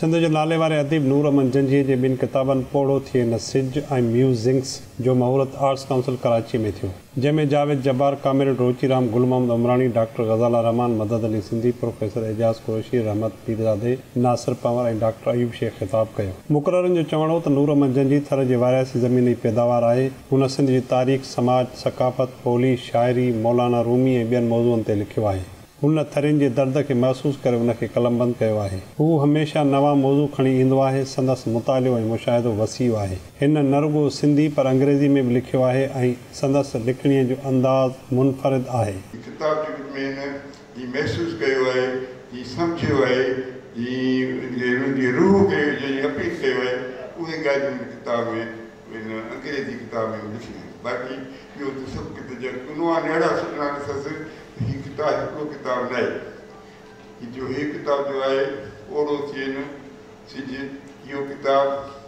सिंध जो नाले वारे अदीब नूर अमन जंजीअ जे ॿिनि किताबनि पोड़ो थिए न सिज ऐं म्यूज़िंग्स जो महूरत आर्ट्स काउंसिल कराची में थियो, जंहिंमें जावेद जब्बार, कामिल रोचीराम, गुल मोहम्मद उमरानी, डॉक्टर गज़ाला रहमान, मदद अली सिंधी, प्रोफेसर एजाज़ कुरैशी, रहमत पीरज़ादे, नासिर पंवर ऐं डॉक्टर अयूब शेख ख़िताब कयो। मुक़ररनि जो चवणो त नूर अमन जंजी थर जे वारियासी ज़मीनी पैदावार आहे। हुन सिंध जी तारीख़, समाज, सक़ाफ़त, ॿोली, शाइरी, मौलाना रूमी ऐं ॿियनि मौज़ूअनि ते लिखियो आहे। हुन थरियुनि जे दर्द खे महसूस करे उनखे कलमबंद कयो आहे। हू हमेशह नवां मौज़ू खणी ईंदो आहे। संदसि मुतालियो ऐं मुशाहिदो वसीउ आहे। हिन न रुॻो सिंधी पर अंग्रेज़ी में बि लिखियो आहे ऐं संदसि लिखणीअ जो अंदाज़ मुनफ़रिद आहे। किताब में जी महसूस कयो आहे, जी सम्झियो आहे, जी रूह खे जी अपील कयो आहे, उहे ॻाल्हियूं किताब में अंग्रेज़ी किताब में लिखियूं आहिनि। बाक़ी ॿियो त सभु किताब उनवान अहिड़ा सुठा ॾिसंसि। हीअ किताब हिकिड़ो किताब न आहे जो हीअ किताब जो आहे ओड़ो थियनि सिज, इहो किताब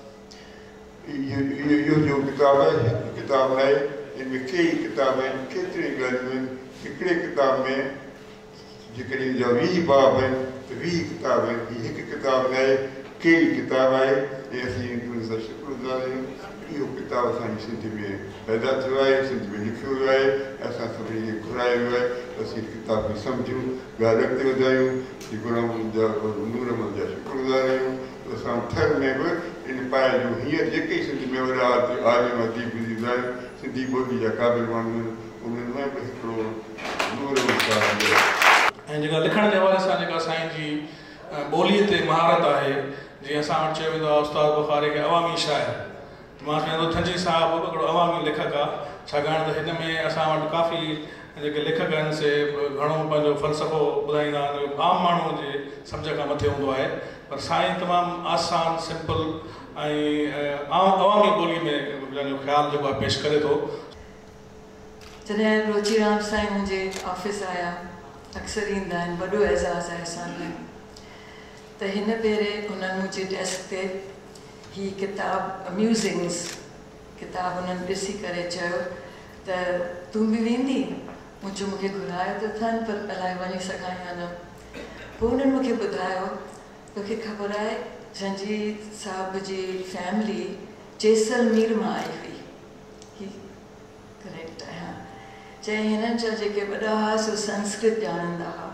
इहो जो किताब आहे हिकु किताब न आहे। इनमें कई किताब आहिनि, केतिरियूं ॻाल्हियूं आहिनि। हिकिड़े किताब में जेकॾहिं जा 20 बाब आहिनि त 20 किताब आहिनि। हीअ हिकु किताब न आहे, कई किताब आहे ऐं असीं हुन सां शुक्रगुज़ार आहियूं। इहो किताब असांजी सिंध में पैदा थियो आहे, सिंध में लिखियो वियो आहे, असां सभिनी खे घुरायो वियो आहे। असीं किताब खे सम्झूं, ॻाल्हि अॻिते वधायूं, नूर अमन जा शुक्रगुज़ार आहियूं। असां थर में बि इन पाए जो हींअर जेके सिंध में वॾा आलिम अदीब गुज़िरिया आहिनि, सिंधी ॿोली जा क़ाबिल माण्हू आहिनि, उन्हनि में बि हिकिड़ो नूर अमन साहिबु ऐं जेका लिखण जे हवाले सां जेका असांजी ॿोलीअ ते महारत आहे, जीअं असां वटि चयो वेंदो आहे उस्ताद बुखारी खे अवामी शाइर, मां चवंदो थंजी साहिबु हिकिड़ो अवामी लेखक आहे। छाकाणि त हिन में असां वटि काफ़ी जेके लेखक आहिनि से घणो पंहिंजो फ़लसफ़ो ॿुधाईंदा आहिनि, आम माण्हूअ जे सम्झ खां मथे हूंदो आहे। पर साईं तमामु आसान, सिंपल ऐं अवामी ॿोली में पंहिंजो ख़्यालु जेको आहे पेश करे थो। जॾहिं रोचीराम साईं मुंहिंजे ऑफिस आया, अक्सर ईंदा आहिनि, वॾो एज़ाज़ आहे असांखे। त हिन भेरे हुननि मुंहिंजे डेस्क ते ही किताब म्यूज़िंग्स किताब हुननि ॾिसी करे चयो त तूं बि वेंदी? मूंखे घुरायो त अथनि, पर अलाए वञी सघां या न। पोइ हुननि मूंखे ॿुधायो, तोखे ख़बर आहे जंजी साहिब जी फैमिली जैसलमेर मां आई हुई। ही करेक्ट आहे? हा। चई हिननि जा जेके वॾा हुआ सो संस्कृत ॼाणंदा हुआ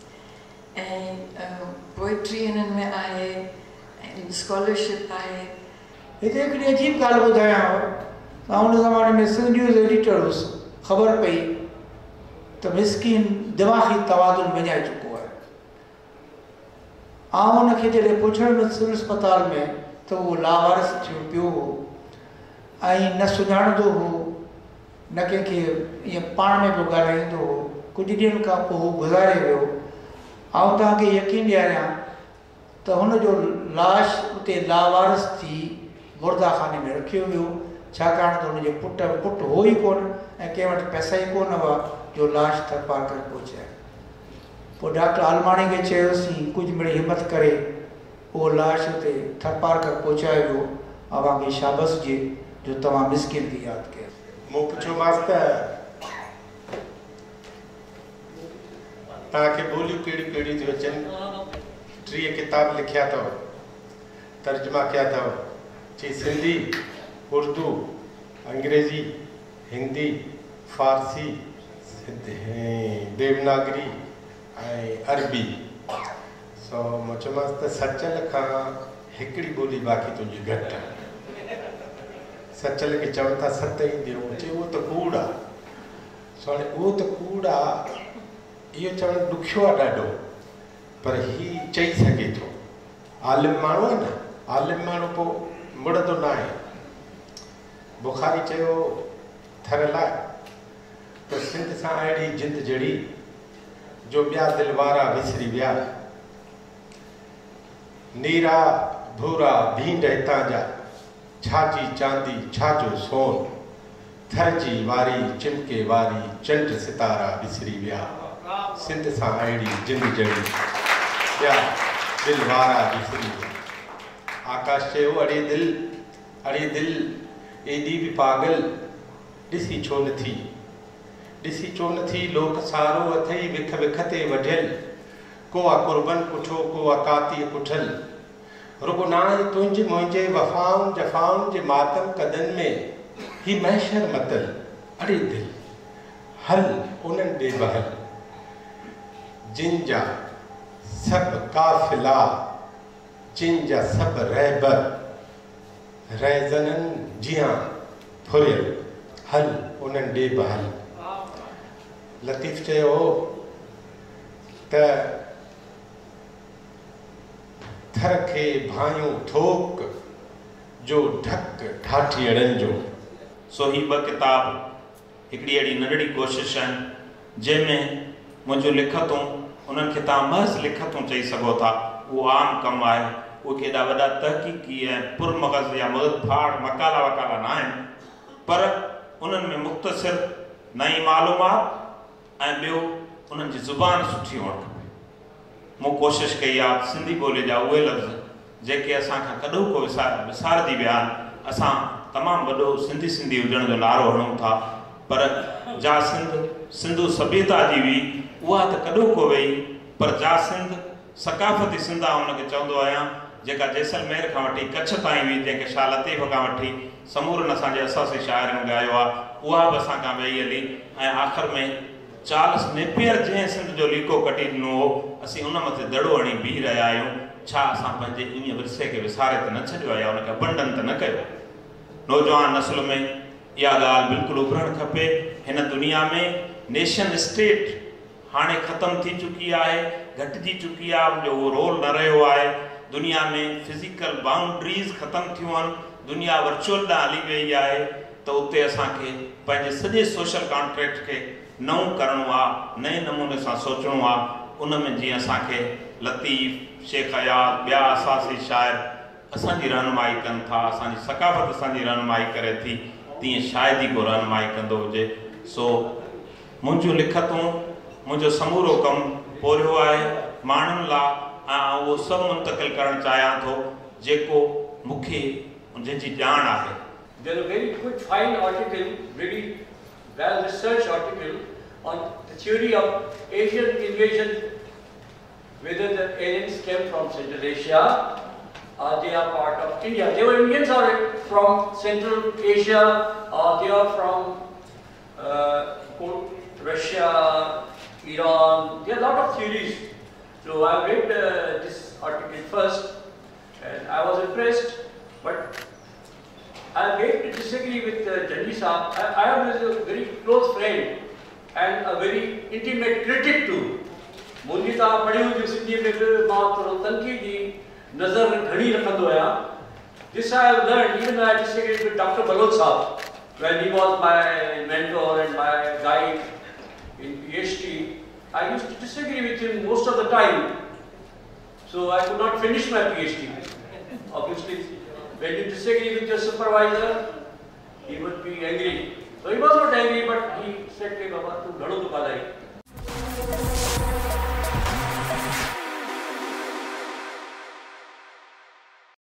ऐं पोइट्री हिननि में आहे, स्कॉलरशिप आहे। हिते हिकिड़ी अजीब ॻाल्हि ॿुधायांव। मां हुन ज़माने में सिंध न्यूज़ एडिटर हुउसि। ख़बर पई त मिसकिन दिमाग़ी तवाज़ुन विञाए चुको आहे। आउं हुनखे जॾहिं पुछण सिविल अस्पताल में त उहो लावारिस थियो पियो हो ऐं न सुञाणंदो हो, न कंहिंखे ईअं पाण में पियो ॻाल्हाईंदो हो। कुझु ॾींहंनि खां पोइ हू गुज़ारे वियो। आउं तव्हांखे यकीन ॾियारियां त हुनजो लाश उते लावारिस थी मुर्दाखाने में रखियो वियो, छाकाणि त हुनजे पुटु हो ई कोन ऐं कंहिं वटि पैसा ई कोन हुआ जो लाश थरपार करे पहुचाए। पोइ डॉक्टर आलमाणी खे चयोसीं कुझु मिड़ई हिमत करे उहो लाश उते थरपार करे पहुचायो वियो। अवांखे शाबस जे जो तव्हां मिसकिन खे यादि कयो। मूं पुछियोमांसि त तव्हांखे ॿोलियूं कहिड़ियूं कहिड़ियूं थियूं अचनि? 3 किताब लिखिया अथव, तर्जुमा कया अथव। चई सिंधी, उर्दू, अंग्रेज़ी, हिंदी, फारसी, देवनागरी ऐं अरबी। सो मां चयोमांसि त सचल खां हिकिड़ी ॿोली बाक़ी तुंहिंजी घटि आहे। सचल खे चवनि था 7 ईंदियूं, चई उहो त कूड़ आहे। सो हाणे उहो त कूड़ आहे, इहो चवणु ॾुखियो आहे ॾाढो, पर हीउ चई सघे थो। आलिम माण्हू आहे न, आलिम माण्हू पोइ मुड़ंदो न आहे। बुखारी चयो थर लाइ त सिंध सां अहिड़ी जिंद जड़ी जो ॿिया दिलि वारा विसरी विया। नीरा भूरा भींड हितां जा, छाजी चांदी छाजो सोन, थर जी वारी चिमके वारी चंड सितारा विसरी विया। सिंध सां अहिड़ी जिंद जड़ी ॿिया दिलि वारा विसरी विया। आकाश चयो अड़े दिलि एॾी बि पागल ॾिसी छो न थी लोक सारो अथई विख विख ते वढियल। को आहे कुर्बन पुठो, को आहे काती कुठल, रुगो ना तुंहिंजे मुंहिंजे वफ़ाउनि जफ़ाउनि जे मातम कदनि में ही महशर मतल अड़े दिल हल उन्हनि ॾे बहल जिन जा सभु काफ़िला जिन जा सभु रहबर रहज़ननि जियां फुरियल हल उन्हनि ॾे बहल। लतीफ़ चयो त थर खे भायूं थोक जो ढक ठाठी अड़नि जो। सो ही ॿ किताब हिकिड़ी अहिड़ी नंढड़ी कोशिशि आहिनि जंहिंमें मुंहिंजो लिखतूं उन्हनि खे तव्हां महज़ लिखतूं चई सघो था, उहो आम कमु आहे। उहे केॾा वॾा तहक़ीक़ी ऐं पुरमग़ज़ या मग़ज़ फाड़ मकाला वकाला न आहिनि, पर उन्हनि में मुख़्तसिर नई मालूमात ऐं ॿियो उन्हनि जी ज़ुबान सुठी हुअणु खपे। मूं कोशिशि कई आहे सिंधी ॿोलीअ जा उहे लफ़्ज़ जेके असांखां कॾों को विसारजी विया आहिनि, असां तमामु वॾो सिंधी हुजण जो नारो हणूं था, पर जा सिंधु सभ्यता जी हुई उहा त कॾों को वेई, पर जा सिंध सकाफ़ती सिंध आहे उनखे चवंदो आहियां, जेका जैसलमेर खां वठी कच्छ ताईं हुई, जंहिंखे शाह लतीफ़ खां वठी समूरनि असांजे असासी शाइरनि ॻायो आहे, उहा बि असां खां वेई हली। ऐं आख़िर में चार्ल्स नेपियर जंहिं सिंध जो लीको कटी ॾिनो हो, असीं उन मथे दड़ो हणी बीह रहिया आहियूं। छा असां पंहिंजे इन विरसे खे विसारे त न छॾियो आहे या उनखे अबंडन त न कयो? नौजवान नस्ल में इहा ॻाल्हि बिल्कुलु उभरणु खपे। हिन दुनिया में नेशन स्टेट हाणे ख़तमु थी चुकी आहे, घटिजी चुकी आहे, उनजो उहो रोल न रहियो आहे। दुनिया में फिज़िकल बाउंड्रीज़ ख़तमु थियूं आहिनि, दुनिया वर्चुअल ॾांहुं हली वई आहे, त उते असांखे पंहिंजे सॼे सोशल कॉन्ट्रैक्ट खे नओं करिणो आहे, नए नमूने सां सोचणो आहे। उन में जीअं असांखे लतीफ़, शेख हयात, ॿिया असासी शाइर असांजी रहनुमाई कनि था, असांजी सकाफ़त असांजी रहनुमाई करे थी, तीअं शायदि ई को रहनुमाई कंदो हुजे। सो मुंहिंजूं लिखतूं, मुंहिंजो समूरो कमु पोरियो आहे माण्हुनि लाइ, ऐं उहो सभु मुंतक़िल करणु चाहियां थो जेको मूंखे जंहिंजी ॼाण आहे। There's a very good, fine article, very well-researched article on the theory of Asian invasion, whether the aliens came from Central Asia or they are part of India. They were Indians or from Central Asia, or they are from Russia, Iran. There are a lot of theories. So I read this article first and I was impressed, but I beg to disagree with Janji Saab. I am a very close friend and a very intimate critic too. मुंहिंजी तव्हां पढ़ी हुई सिंधीअ में बि मां थोरो तनक़ीदी नज़र घणी रखंदो आहियां. This I have learned even though I disagreed with Dr. Balod Saab when he was my mentor and my guide in PhD. I used to disagree with him most of the time, so I could not finish my PhD. Obviously, when you disagree with your supervisor, he would be angry. So he was not angry, but he said, "Hey, Baba, tu ghado to padai."